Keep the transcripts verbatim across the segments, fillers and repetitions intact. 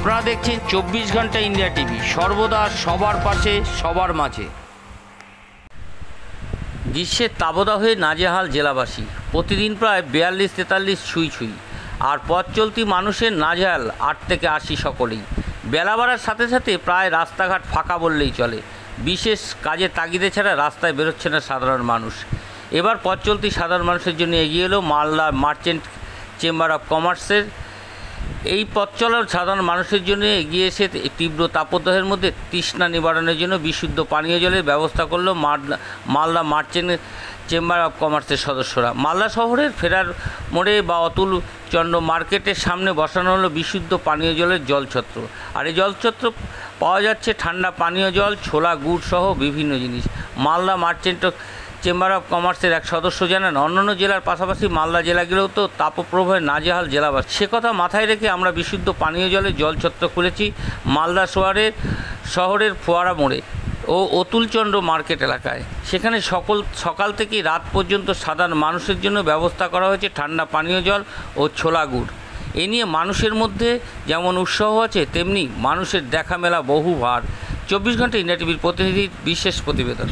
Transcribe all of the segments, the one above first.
আপনারা দেখছেন চব্বিশ ঘন্টা ইন্ডিয়া টিভি, সর্বদা সবার পাশে সবার মাঝে। গ্রীষ্মের তাবদাহে নাজেহাল জেলাবাসী, প্রতিদিন প্রায় বিয়াল্লিশ তেতাল্লিশ ছুঁই ছুঁই, আর পথ চলতি মানুষের নাজেহাল আট থেকে আশি সকলেই। বেলা বাড়ার সাথে সাথে প্রায় রাস্তাঘাট ফাঁকা বললেই চলে। বিশেষ কাজে তাগিদে ছাড়া রাস্তায় বেরোচ্ছে না সাধারণ মানুষ। এবার পথ চলতি সাধারণ মানুষের জন্য এগিয়ে এলো মালদা মার্চেন্ট চেম্বার অফ কমার্সের। এই পথ চলার সাধারণ মানুষের জন্য এগিয়ে এসে তীব্র তাপদাহের মধ্যে তৃষ্ণা নিবারণের জন্য বিশুদ্ধ পানীয় জলের ব্যবস্থা করলো Malda Malda merchant chamber of কমার্সের সদস্যরা। মালদা শহরের ফেরার মোড়ে বা অতুল চন্দ্র মার্কেটের সামনে বসানো হলো বিশুদ্ধ পানীয় জলের জলছত্র। আর এই জলছত্র পাওয়া যাচ্ছে ঠান্ডা পানীয় জল, ছোলা, গুড় সহ বিভিন্ন জিনিস। মালদা মার্চেন্ট চেম্বার অফ কমার্সের এক সদস্য জানান, অন্যান্য জেলার পাশাপাশি মালদা জেলাগুলোও তো তাপপ্রবাহে নাজেহাল জেলাবাসী। সে কথা মাথায় রেখে আমরা বিশুদ্ধ পানীয় জলের জলছত্র খুলেছি মালদা শহরের শহরের ফোয়ারা মোড়ে ও অতুলচন্দ্র মার্কেট এলাকায়। সেখানে সকল সকাল থেকে রাত পর্যন্ত সাধারণ মানুষের জন্য ব্যবস্থা করা হয়েছে ঠান্ডা পানীয় জল ও ছোলা গুড়। এ নিয়ে মানুষের মধ্যে যেমন উৎসাহ আছে, তেমনি মানুষের দেখা মেলা বহু ভার। চব্বিশ ঘন্টা ইন্ডিয়া টিভির প্রতিনিধির বিশেষ প্রতিবেদন।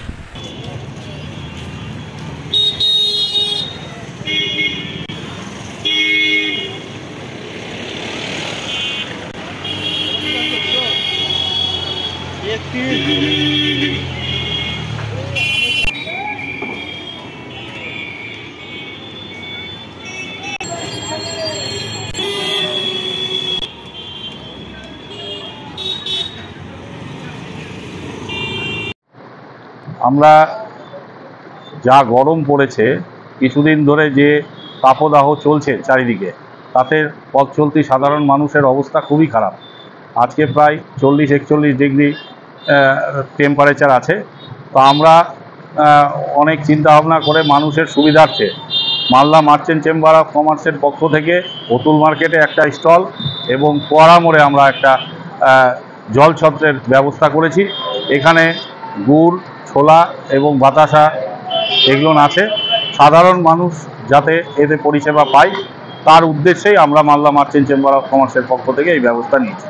আমরা যা গরম পড়েছে, কিছুদিন ধরে যে তাপদাহ চলছে চারিদিকে, তাতে পথ চলতি সাধারণ মানুষের অবস্থা খুবই খারাপ। আজকে প্রায় চল্লিশ একচল্লিশ ডিগ্রি টেম্পারেচার আছে। তো আমরা অনেক চিন্তা ভাবনা করে মানুষের সুবিধার্থে মালদা মার্চেন্ট চেম্বার অফ কমার্সের পক্ষ থেকে অতুল মার্কেটে একটা স্টল এবং ফোয়ারা মোড়ে আমরা একটা জলছত্রের ব্যবস্থা করেছি। এখানে গুড়, ছোলা এবং বাতাসা এগুলো আছে। সাধারণ মানুষ যাতে এতে পরিষেবা পায় তার উদ্দেশ্যেই আমরা মালদা মার্চেন্ট চেম্বার অফ কমার্সের পক্ষ থেকে এই ব্যবস্থা নিয়েছি।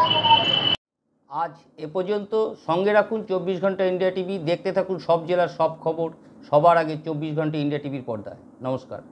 আজ এ পর্যন্ত। সঙ্গে রাখুন চব্বিশ ঘন্টা ইন্ডিয়া টিভি। দেখতে থাকুন সব জেলার সব খবর সবার আগে চব্বিশ ঘন্টা ইন্ডিয়া টিভির পর্দায়। নমস্কার।